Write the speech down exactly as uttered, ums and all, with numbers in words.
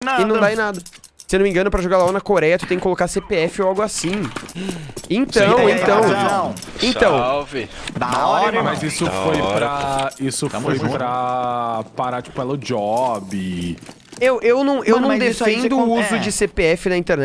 Nada. E não dá em nada. Se eu não me engano, pra jogar LOL na Coreia, tu tem que colocar C P F ou algo assim. Então, Sim, então... razão. Então... Salve. Da hora, Mas isso Da foi hora, pra... Isso Tamo foi junto. pra parar, tipo, pelo job. Eu, eu não, eu Mano, não mas isso aí defendo você o con- uso é. de C P F na internet.